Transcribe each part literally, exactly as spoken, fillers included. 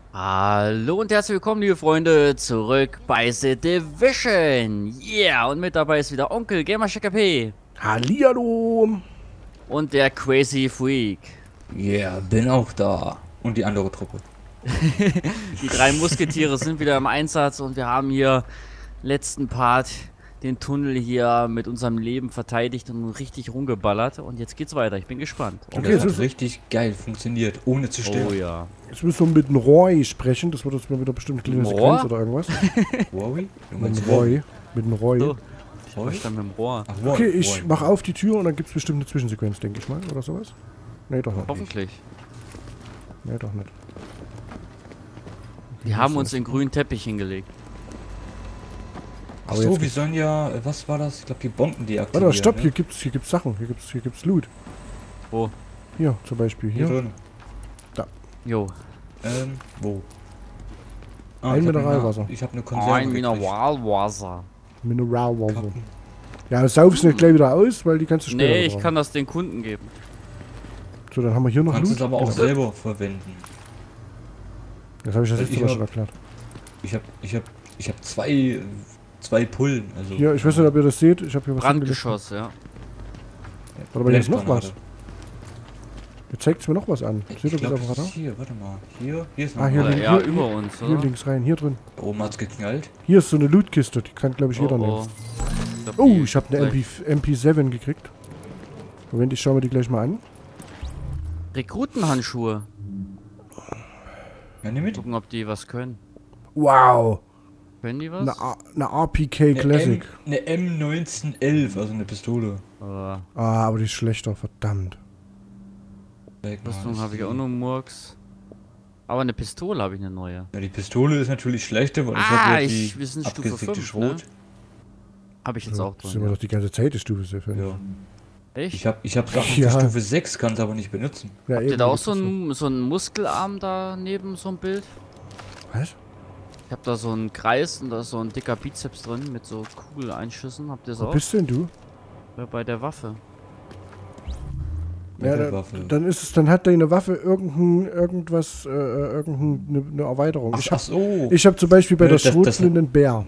Hallo und herzlich willkommen, liebe Freunde, zurück bei The Division. Yeah, und mit dabei ist wieder Onkel Gamerchecker P. Hallihallo. Und der Crazy Freak. Yeah, bin auch da. Und die andere Truppe. Die drei Musketiere sind wieder im Einsatz und wir haben hier letzten Part den Tunnel hier mit unserem Leben verteidigt und richtig rumgeballert. Und jetzt geht's weiter. Ich bin gespannt. Und Okay, das jetzt hat richtig geil funktioniert, ohne zu sterben. Oh ja. Jetzt müssen wir mit dem Roy sprechen. Das wird jetzt mal wieder bestimmt eine kleine Rohr? Sequenz oder irgendwas. Wowie? Du Mit meinst dem Roy. Mit dem Roy. So, ich Roy? verstand mit dem Rohr. Ach, Roy, Okay, ich Roy. mache auf die Tür und dann gibt es bestimmt eine Zwischensequenz, denke ich mal. Oder sowas? Nee, doch nicht. Hoffentlich. Nee, doch nicht. Die haben uns den grünen Teppich hingelegt. Ach Aber so, jetzt wir sollen ja, äh, was war das? Ich glaube, die Bomben deaktivieren. Warte, stopp, ne? hier gibt's, hier gibt's Sachen. Hier gibt's, hier gibt's Loot. Wo? Hier, zum Beispiel. Hier Hier. drin. Jo. Ähm, wo? Ein ich hab Mineralwasser. eine- Ich habe eine Konserve Ein gekriegt. Mineralwasser. Mineralwasser. Kacken. Ja, das saufst du nicht gleich wieder aus, weil die kannst du später Nee, ich brauchen. kann das den Kunden geben. So, dann haben wir hier Du noch kannst Loot. es aber auch Genau. selber verwenden. Das habe ich das Also letzte ich Mal schon hab- erklärt. Ich habe ich hab, ich hab zwei, zwei Pullen. Also Hier, ich weiß nicht, ob ihr das seht. Ich habe hier was hingelegt. Brandgeschoss, ja. Warte mal, hier ist noch Blendgranate. was. Jetzt zeigt es mir noch was an. Ich Seht ihr glaub, das auf dem das Radar? ist hier, warte mal. Hier, hier ist noch Ah, hier was. Oder links. eher hier- über uns, Hier oder? links rein, hier drin. Da oben hat's geknallt. Hier ist so eine Lootkiste, die kann, glaube ich, jeder Oh, nehmen. oh. Ich glaub, Oh, die- ich habe eine M P, M P sieben gekriegt. Moment, ich schaue mir die gleich mal an. Rekrutenhandschuhe. Ja, nimm mit. Gucken, ob die was können. Wow, Können die was? eine, A- eine R P K Eine, Classic. M, eine M neunzehnhundertelf, also eine Pistole. Aber Ah, aber die ist schlechter, verdammt. Rüstung habe ich auch nur Murks. Aber eine Pistole habe ich eine neue. Ja, die Pistole ist natürlich schlechter, weil ich Ah, habe ja ich- die wir sind Stufe abgesickte fünf, Schrot. ne? Habe ich jetzt Ja, auch das sind wir drin. doch die ganze Zeit die Stufe sehr viel. Ja. Echt? Ich habe ich hab Sachen Ja. für Stufe sechs, kann es aber nicht benutzen. Ja, Habt ihr eben, da auch das so ist einen, so einen Muskelarm da neben so einem Bild? Was? Ich hab da so einen Kreis und da ist so ein dicker Bizeps drin mit so Kugeleinschüssen. Habt ihr das Wo auch? bist denn du? Ja, bei der Waffe. Mit Ja, der dann, Waffe. dann ist es, dann hat deine Waffe irgendein, irgendwas, äh, äh, irgendeine eine Erweiterung. Ach, ich ach habe so. ich hab zum Beispiel bei Ja, der das- das- Schrotflinte einen Bär.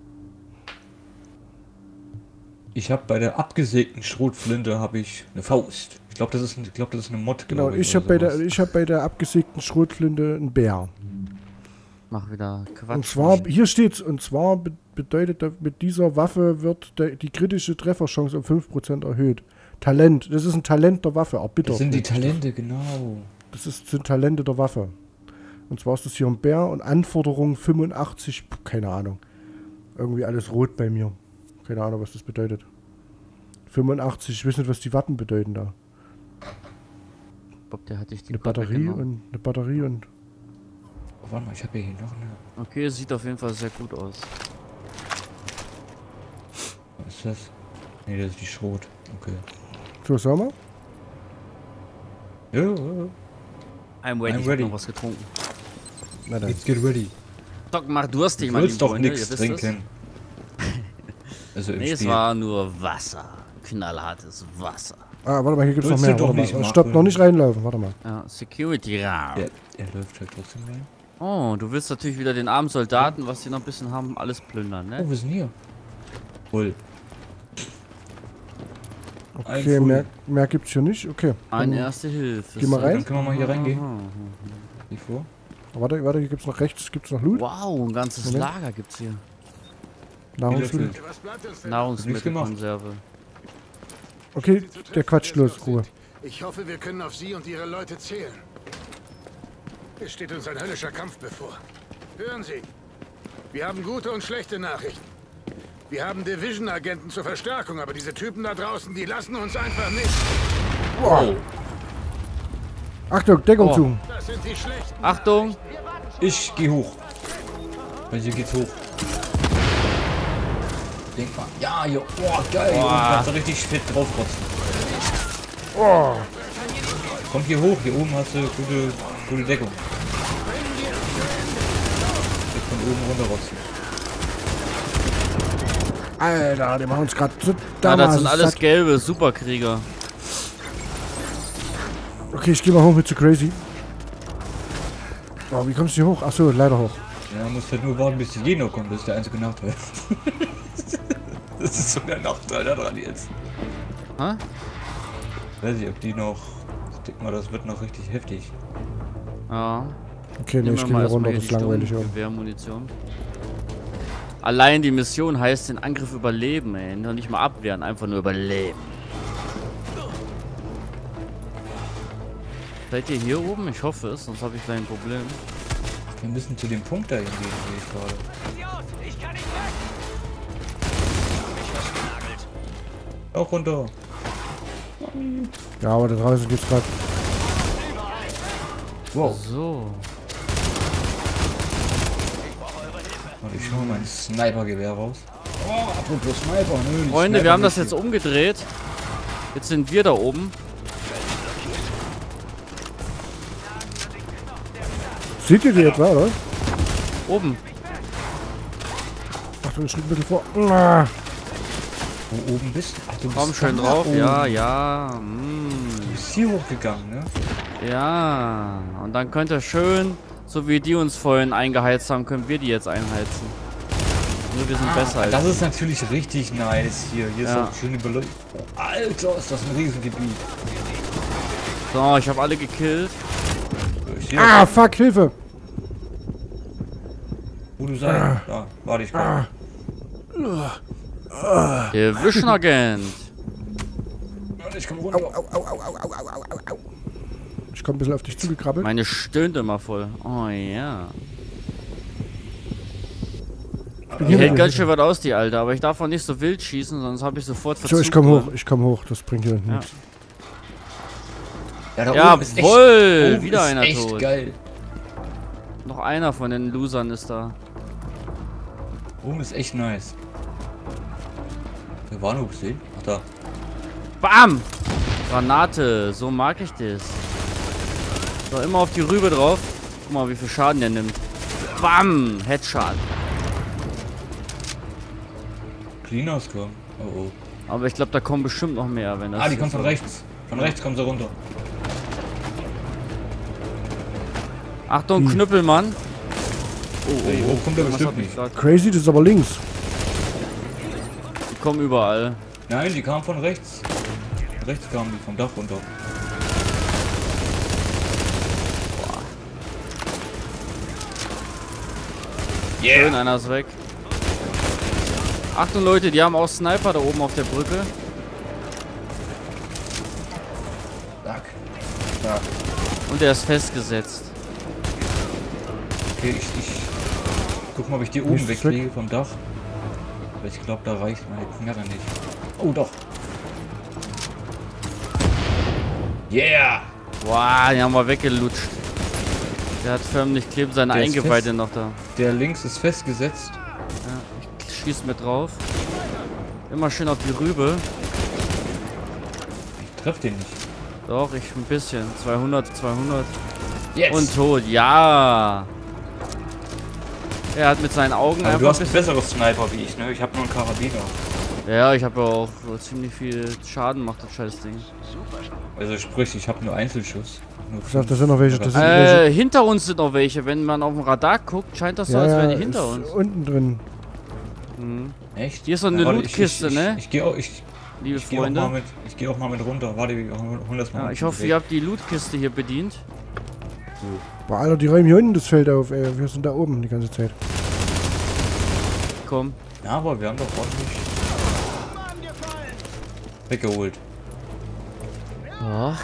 Ich habe bei der abgesägten Schrotflinte habe ich eine Faust. Ich glaube, das ist ein- ich glaube, das ist eine Mod. Genau, glaub ich oder habe bei der, sowas. ich hab bei der abgesägten Schrotflinte einen Bär. Mach wieder Quatsch. Und zwar, hier steht's, und zwar be bedeutet, da- mit dieser Waffe wird der, die kritische Trefferchance um fünf Prozent erhöht. Talent, das ist ein Talent der Waffe, erbittert. Das sind die nennt sich Talente, genau. Das, das ist, sind Talente der Waffe. Und zwar ist das hier ein Bär und Anforderung fünfundachtzig, pf, keine Ahnung. Irgendwie alles rot bei mir. Keine Ahnung, was das bedeutet. fünfundachtzig, ich weiß nicht, was die Watten bedeuten da. Bob, der hatte ich die Eine gerade Batterie weggenommen. und eine Batterie und. Oh, warte mal, ich habe hier noch eine. Okay, sieht auf jeden Fall sehr gut aus. Was ist das? Nee, das ist die Schrot. Okay. So, sag mal. Ja, ja, ja. I'm ready, I'm ich hab ready. noch was getrunken. Na dann. Let's get ready. Doc, mach durstig, Du mein willst lieber doch Freunde, nichts ihr wisst es. trinken. Also im Nee, es Spiel. war nur Wasser. Knallhartes Wasser. Ah, warte mal, hier gibt's noch Willst du mehr. doch Warte nicht mal. machen. Stopp, noch nicht reinlaufen, warte mal. Ja, Security Raum. Der, der läuft halt trotzdem rein. Oh, du willst natürlich wieder den armen Soldaten, was die noch ein bisschen haben, alles plündern, Oh, ne? wir sind hier. Voll. Ein Okay, Full. mehr, mehr gibt's hier nicht. Okay. Ein Dann- Erste Hilfe. Geh mal rein. Dann können wir mal hier reingehen. Aha. Wie vor? Warte, warte, hier gibt's noch rechts, gibt's noch Loot. Wow, ein ganzes Moment. Lager gibt's hier. Nahrungsmittel. Wiederfüllt. Was bleibt uns denn? Nahrungsmittelkonserve. Okay, der quatscht los, Ruhe. Ich hoffe, wir können auf Sie und Ihre Leute zählen. Es steht uns ein höllischer Kampf bevor. Hören Sie, wir haben gute und schlechte Nachrichten. Wir haben Division-Agenten zur Verstärkung, aber diese Typen da draußen, die lassen uns einfach nicht. Wow. Achtung, Deckung Oh. zu. Das sind die schlechten. Achtung! Ich geh hoch. Weil hier geht's hoch. Denk mal. Ja, hier. Oh, geil. Hier Boah. oben kannst du richtig fett draufrotzen. Oh. Komm hier hoch. Hier oben hast du gute, gute Deckung. Jetzt von oben runterrotzen. Alter, die machen uns gerade so Ja, das damals sind alles satt. gelbe Superkrieger. Okay, ich gehe mal hoch mit zu Crazy. Oh, wie kommst du hier hoch? Achso, leider hoch. Ja, muss halt nur warten, bis die Jeno kommt. Das ist der einzige Nachteil. Das ist so der Nachteil daran jetzt. Hä? Weiß ich, ob die noch... Ich denke mal, das wird noch richtig heftig. Ja. Okay, ne, Nehmen ich wir gehe mal hier erstmal runter, hier das ist die langweilig. Ja. Sturmgewehrmunition. Allein die Mission heißt den Angriff überleben, ey. Noch nicht mal abwehren, einfach nur überleben. Seid ihr hier oben? Ich hoffe es, sonst habe ich gleich ein Problem. Wir müssen zu dem Punkt da hingehen, sehe ich gerade. Ich kann nicht weg! Auch runter. Ja, aber da draußen geht's gerade. Wow. So. Und ich hole mein Snipergewehr raus. Oh, apropos Sniper, nö. die Freunde, Sniper wir haben das nicht jetzt umgedreht. Jetzt sind wir da oben. Seht ihr die etwa, oder? Oben. Achtung, Schritt ein bisschen vor. Ah. Wo oben bist Ach, du Komm bist schön da drauf. oben. Ja, ja. Mm. Du bist hier hochgegangen, ne? Ja. Und dann könnt ihr schön, so wie die uns vorhin eingeheizt haben, können wir die jetzt einheizen. Nur wir sind besser als. Das ist natürlich richtig nice hier. Hier Ja. ist auch schöne Beleuchtung. Oh, Alter, ist das ein Riesengebiet. So, ich habe alle gekillt. Ich seh Ah, das, fuck, Hilfe! wo du sein. Da, warte, ich komm. Division Agent. Warte, ich komm runter. Ich komme ein bisschen auf dich zugekrabbelt. Meine stöhnt immer voll. Oh ja. Die Hier hält bin ganz ich. schön was aus, die Alte. Aber ich darf auch nicht so wild schießen, sonst habe ich sofort So, Verzug. ich komme drin. hoch, ich komme hoch, das bringt hier Ja. nichts. Ja, da Jawohl, oben ist echt, oben wieder ist einer echt tot. geil. Noch einer von den Losern ist da. Oben ist echt nice. Wir waren hoch sehen. Ach da. Bam! Granate, so mag ich das. So, immer auf die Rübe drauf. Guck mal, wie viel Schaden der nimmt. Bam! Headshot. Cleaners kommen. Oh oh. Aber ich glaube, da kommen bestimmt noch mehr, wenn das. Ah, die kommen jetzt von so- rechts. Von rechts kommen sie runter. Achtung, Knüppelmann. Oh, oh, Hey, oh. oh, kommt der Was bestimmt hab ich nicht. grad- Crazy, das ist aber links. Die kommen überall. Nein, die kamen von rechts. Rechts kamen die vom Dach runter. Schön, einer ist weg. Achtung, Leute, die haben auch Sniper da oben auf der Brücke. Zack. Zack. Und der ist festgesetzt. Okay, ich, ich guck mal, ob ich die oben Ist es wegkriege vom Dach. Aber ich glaube, da reicht meine Knarre nicht. Oh doch. Yeah! Wow, den haben wir weggelutscht. Der hat förmlich kleben seine Der ist Eingeweide fest. noch da. Der links ist festgesetzt. Ja, ich schieß mit drauf. Immer schön auf die Rübe. Ich treff den nicht. Doch, ich ein bisschen. zweihundert, zweihundert. Jetzt! Und tot, ja. Er hat mit seinen Augen Aber du einfach hast ein ein bisschen... besseres Sniper wie ich, ne? Ich habe nur einen Karabiner. Ja, ich habe ja auch so ziemlich viel Schaden macht das scheiß Ding. Also sprich, ich habe nur Einzelschuss. Nur Ich sag, das sind noch welche, das sind Äh, welche. hinter uns sind noch welche. Wenn man auf dem Radar guckt, scheint das so, als wären die hinter ist uns. unten drin. Mhm. Echt? Hier ist so eine warte, Lootkiste, ich, ich, ne? Ich, ich gehe auch, ich, Liebe ich geh auch mal Freunde. mit, ich gehe auch mal mit runter. Warte, wir holen das mal. Ja, unten ich hoffe, weg. ihr habt die Lootkiste hier bedient. Boah, Alter, die räumen hier unten das Feld auf, ey. Wir sind da oben die ganze Zeit. Komm. Ja, aber wir haben doch ordentlich weggeholt. Ja.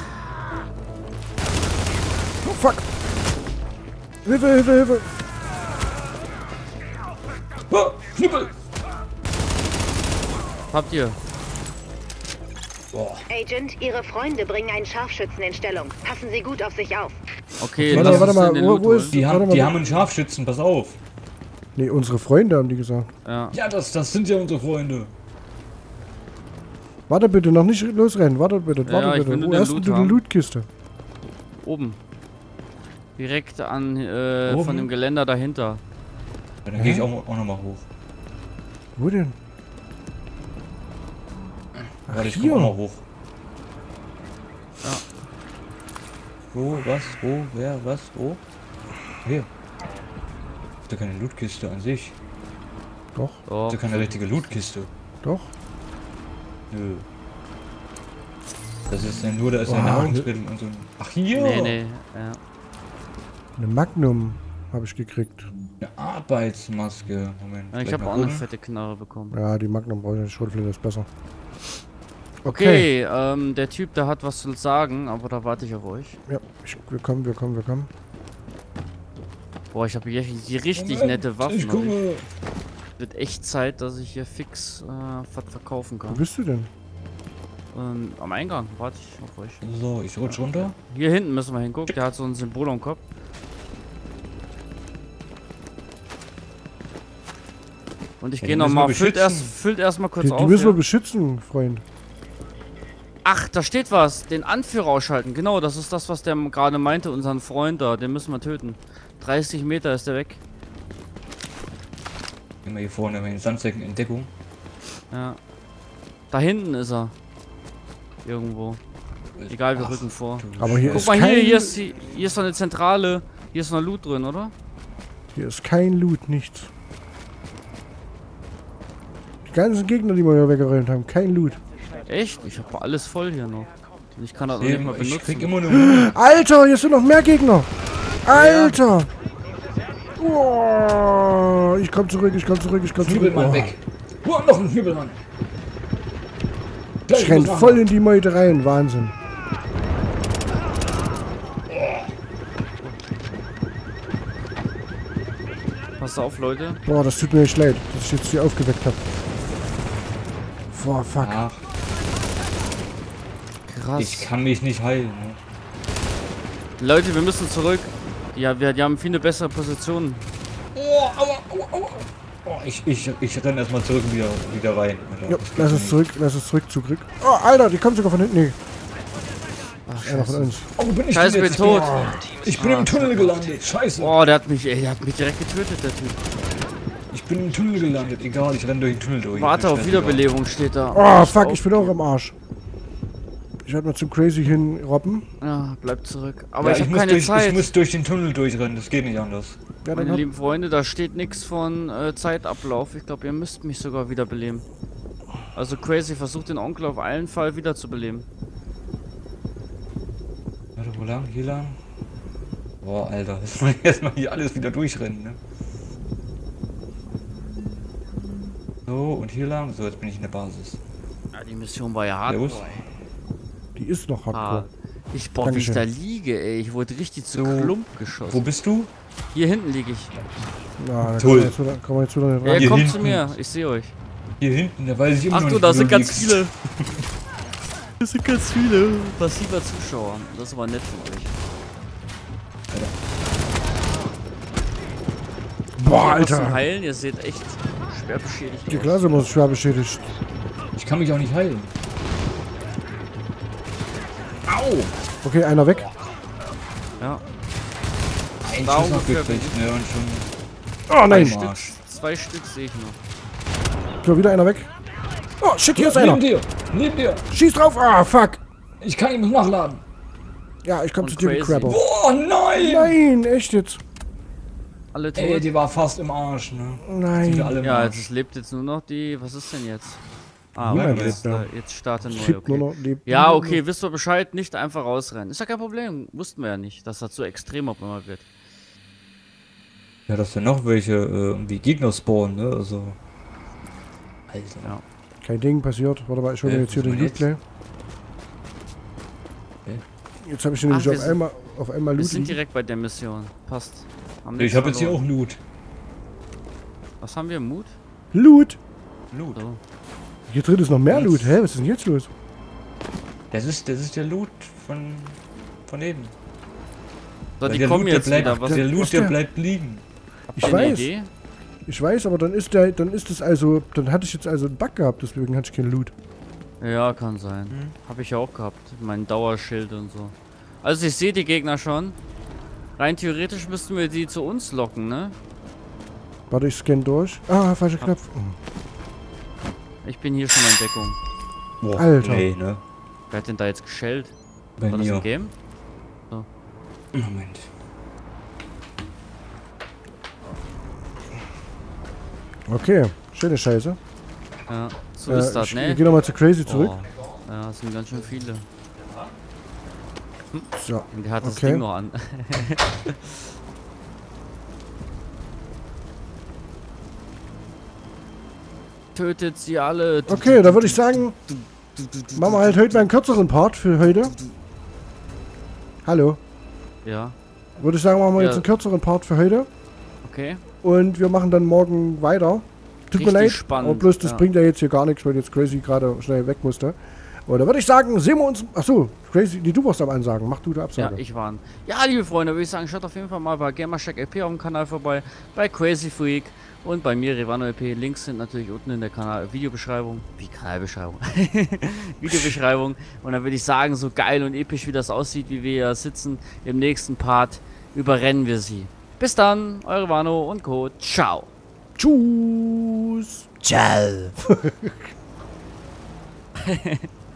Oh, fuck! Hilfe, Hilfe, Hilfe! Ah, Knüppel! Habt ihr? Boah. Agent, Ihre Freunde bringen einen Scharfschützen in Stellung. Passen Sie gut auf sich auf. Okay, Warte, lass warte uns mal, in den wo- Loot wo ist- holen. Die, Warte haben, mal, die wo- haben einen Scharfschützen, pass auf. Nee, unsere Freunde haben die gesagt. Ja. Ja, das, das sind ja unsere Freunde. Warte bitte, noch nicht losrennen. Warte bitte, Ja, warte ja, ich bitte. will nur Wo den hast Loot du die haben. Lootkiste? Oben. Direkt an äh, Oben? von dem Geländer dahinter. Ja, dann gehe ich auch, auch nochmal hoch. Wo denn? Warte, ich hier. komme auch mal hoch. Ja. Wo, was, wo, wer, was, wo? her? Ist ja keine Lootkiste an sich. Doch, Oh, Ist ja keine richtige Lootkiste. doch. Nö. Das ist ja nur, da ist Oh, ja Nahrungsmittel und so ein... Ach, hier! nee, nee. Ja. Eine Magnum habe ich gekriegt. Eine Arbeitsmaske. Moment. Ja, ich gleich habe mal auch eine gucken. fette Knarre bekommen. Ja, die Magnum brauche ich nicht. Schrotflinte ist besser. Okay, ähm, der Typ, der hat was zu sagen, aber da warte ich auf euch. Ja, ich, wir kommen, wir kommen, wir kommen. Boah, ich habe hier die richtig Moment, nette Waffen. Ich hab ich. komme. Wird echt Zeit, dass ich hier fix äh, was verkaufen Wo kann. bist du denn? Ähm, am Eingang warte ich auf euch. So, ich rutsch runter. Hier hinten müssen wir hingucken, der hat so ein Symbol am Kopf. Und ich Ja, gehe die müssen nochmal, wir füllt erst, beschützen. füllt erst mal kurz Die, die auf. müssen wir Ja. beschützen, Freund. Ach, da steht was. Den Anführer ausschalten. Genau, das ist das, was der gerade meinte, unseren Freund da. Den müssen wir töten. dreißig Meter ist der weg. Gehen wir hier vorne in den Sandsäcken in Deckung. Ja. Da hinten ist er. Irgendwo. Egal, wir Ach, rücken vor. du Aber hier Guck ist mal hier, kein, hier ist, die, hier ist so eine Zentrale. Hier ist noch Loot drin, oder? hier ist kein Loot, nichts. Die ganzen Gegner, die wir hier weggeräumt haben, kein Loot. Echt? Ich habe alles voll hier noch. Und ich kann das auch nicht mal Ich krieg benutzen. immer nur... Alter, hier sind noch mehr Gegner. Alter. Oh, ich komm zurück, ich komm zurück, ich komm zurück. Hübelmann Oh. weg. Oh, noch ein Hübelmann. Gleich Ich renn was voll machen. in die Meute rein, Wahnsinn. Pass auf, Leute. Boah, das tut mir echt leid, dass ich jetzt hier aufgeweckt habe. Boah, fuck. Ach, Krass. ich kann mich nicht heilen. Ne? Leute, wir müssen zurück. Ja, wir die haben viel eine bessere Position. Oh, aua, aua, aua. Oh, ich, ich, ich renne erstmal zurück und wieder, wieder rein. Alter. Ja, Das geht lass uns nicht. zurück, lass uns zurück, zurück. Oh, Alter, die kommen sogar von hinten. Nee, Ach, einer von uns. Oh, wo bin ich Scheiße, denn bin jetzt? tot. Ich bin im Tunnel gelandet. Scheiße. Oh, der hat mich, ey, der hat mich direkt getötet, der Typ. Ich bin im Tunnel gelandet. Egal, ich renne durch den Tunnel durch. Warte auf Scheißegal. Wiederbelebung steht da. Oh, Nicht fuck, ich bin auch aufgeben. am Arsch. Ich werde mal zum Crazy hin robben. Ja, bleib zurück. Aber Ja, ich ich, habe muss keine durch, Zeit. ich muss durch den Tunnel durchrennen. Das geht nicht anders. Ja, dann Meine hab, lieben Freunde, da steht nichts von äh, Zeitablauf. Ich glaube, ihr müsst mich sogar wiederbeleben. Also Crazy, versucht den Onkel auf allen Fall wiederzubeleben. Warte, wo lang? Hier lang? Boah, Alter. Das muss ich erstmal hier alles wieder durchrennen, ne? So, und hier lang. So, jetzt bin ich in der Basis. Ja, die Mission war ja hart. Servus. die ist noch Ah, hardcore. ich boah, wie ich Dankeschön. da liege, ey. Ich wurde richtig zu So. Klump Wo geschossen. bist du? Hier hinten liege ich. Ja, da Toll. kommen wir jetzt wieder, kommen wir jetzt wieder nicht Ja, rein. Hier kommt hinten. zu mir. Ich sehe euch. Hier hinten, da weiß ich immer Ach noch du, nicht, da wo sind du ganz liegst. viele. Das sind ganz viele. Passiver Zuschauer. Das war nett von euch. Boah, Hier was zum Alter. Heilen, ihr seht echt schwer beschädigt Die aus. Klasse muss schwer beschädigt. Ich kann mich auch nicht heilen. Au! Okay, einer weg. Ja, Ein Da Schuss noch ungefähr gekriegt, ne? Und schon Oh nein. Ein Stück, Arsch. zwei Stück sehe ich noch. So, wieder einer weg. Oh, shit, hier ist Neben einer. dir! Neben dir! Schieß drauf. Ah, fuck. Ich kann ihn noch nachladen. Ja, ich komm Und zu dir, du crazy. Crabber. Oh nein! Nein, echt jetzt. Alle tot. Ey, die war fast im Arsch, ne? Sind wir Nein. alle im Ja, Arsch. jetzt es lebt jetzt nur noch die. Was ist denn jetzt? Ah, Niemand okay, jetzt, lebt mehr. äh, jetzt startet Es neu. lebt nur Okay. noch, lebt Ja, nur okay, wisst ihr Bescheid, nicht einfach rausrennen. Ist ja kein Problem. Wussten wir ja nicht, dass das so extrem auf einmal wird. Ja, dass da noch welche äh, irgendwie Gegner spawnen, ne? Also. Alter. Ja. noch. Kein Ding passiert. Warte mal, ich hole Äh, mir jetzt hier was den ist Loot jetzt? gleich. Okay. Jetzt habe ich nämlich Ach, wir auf sind- einmal, auf einmal Wir Loot sind liegen. direkt bei der Mission. Passt. Haben Ich nichts habe jetzt hier auch verloren. Loot. Was haben wir? Mut? Loot. Loot. So. Hier drin ist noch mehr Loot. Hä, was ist denn jetzt los? Das ist, das ist der Loot von, von eben. So, Weil die der kommen Loot, jetzt der bleibt, wieder. Was der Wo Loot, ist der der? bleibt liegen. Ich habt ihr eine weiß. Idee? Ich weiß, aber dann ist der, dann ist es also, dann hatte ich jetzt also einen Bug gehabt, deswegen hatte ich keinen Loot. Ja, kann sein. Hm. Habe ich ja auch gehabt. Mein Dauerschild und so. Also ich sehe die Gegner schon. Rein theoretisch müssten wir die zu uns locken, ne? Warte, ich scanne durch. Ah, falscher Knopf. Oh. Ich bin hier schon in Deckung. Boah, Alter. Nee, ne? Wer hat denn da jetzt geschellt? Bei War das mir. ein Game? Moment. Okay, schöne Scheiße. Ja, so Äh, ist das, ich, ne? Wir gehen nochmal zu Crazy zurück. Oh, ja, das sind ganz schön viele. So, Und der hat das okay. Ding noch an. Tötet sie alle. Okay, da würde ich sagen, machen wir halt heute mal einen kürzeren Part für heute. Hallo. Ja, Würde ich sagen, machen wir Ja. jetzt einen kürzeren Part für heute. okay. Und wir machen dann morgen weiter. Tut mir Richtig leid, spannend, aber bloß das ja. bringt ja jetzt hier gar nichts, weil jetzt Crazy gerade schnell weg musste. Und da würde ich sagen, sehen wir uns... Achso, Crazy, die du warst am Ansagen. Mach du die Ja, Absage. ich war. Ja, liebe Freunde, würde ich sagen, schaut auf jeden Fall mal bei Gamershack L P auf dem Kanal vorbei, bei Crazy Freak und bei mir, Revano L P. Links sind natürlich unten in der Kanal Videobeschreibung. Wie Kanalbeschreibung? Videobeschreibung. Und dann würde ich sagen, so geil und episch, wie das aussieht, wie wir hier sitzen, im nächsten Part überrennen wir sie. Bis dann, eure Vano und Co. Ciao. Tschüss. Ciao.